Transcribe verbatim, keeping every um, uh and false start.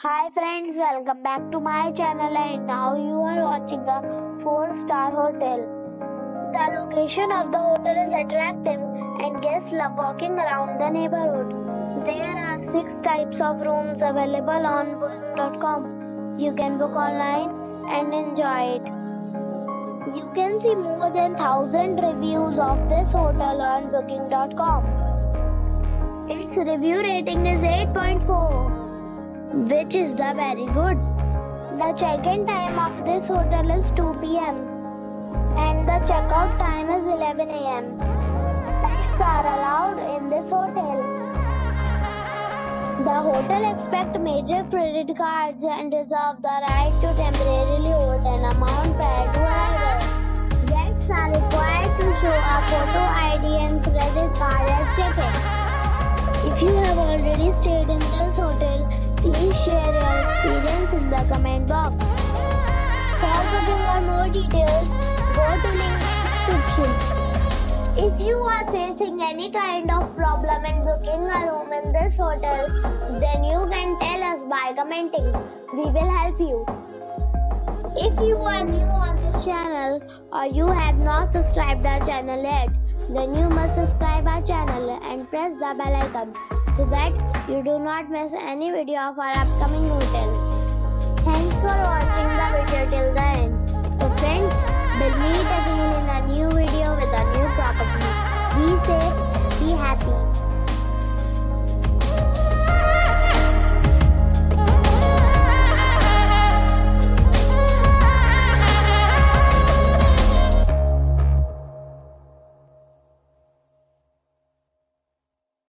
Hi friends, welcome back to my channel and now you are watching a four star hotel. The location of the hotel is attractive and guests love walking around the neighborhood. There are six types of rooms available on booking dot com. You can book online and enjoy it. You can see more than one thousand reviews of this hotel on booking dot com. Its review rating is eight point four. Which is the very good. The check-in time of this hotel is two p m and the check-out time is eleven a m Pets are allowed in this hotel. The hotel accepts major credit cards and reserves the right to temporarily hold an amount prior to arrival. Guests are required to show a photo I D and credit card at check-in. If you have already stayed in this hotel, please share your experience in the comment box. For booking or more details, go to link in description. If you are facing any kind of problem in booking a room in this hotel, then you can tell us by commenting. We will help you. If you are new on this channel or you have not subscribed our channel yet, then you must subscribe our channel and press the bell icon so that you do not miss any video of our upcoming hotel. Thanks for watching the video till the end. So friends, we'll meet again in a new video with a new property. Be safe, be happy.